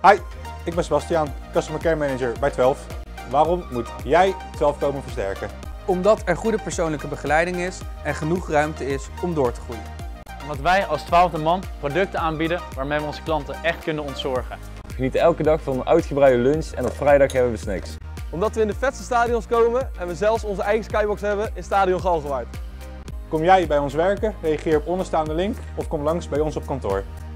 Hi, ik ben Sebastiaan, Customer Care Manager bij 12. Waarom moet jij 12 komen versterken? Omdat er goede persoonlijke begeleiding is en genoeg ruimte is om door te groeien. Omdat wij als 12e man producten aanbieden waarmee we onze klanten echt kunnen ontzorgen. We genieten elke dag van een uitgebreide lunch en op vrijdag hebben we snacks. Omdat we in de vetste stadions komen en we zelfs onze eigen skybox hebben in Stadion Galgenwaard. Kom jij bij ons werken? Reageer op onderstaande link of kom langs bij ons op kantoor.